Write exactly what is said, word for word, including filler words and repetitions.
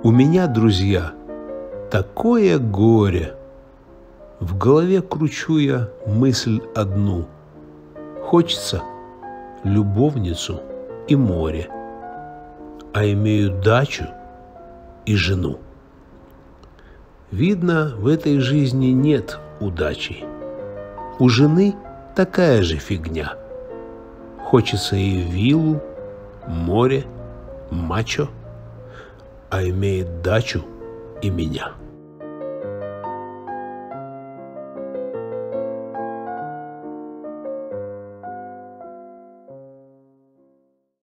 У меня, друзья, такое горе. В голове кручу я мысль одну. Хочется любовницу и море, а имею дачу и жену. Видно, в этой жизни нет удачи. У жены такая же фигня. Хочется и виллу, море, мачо, а имеет дачу и меня.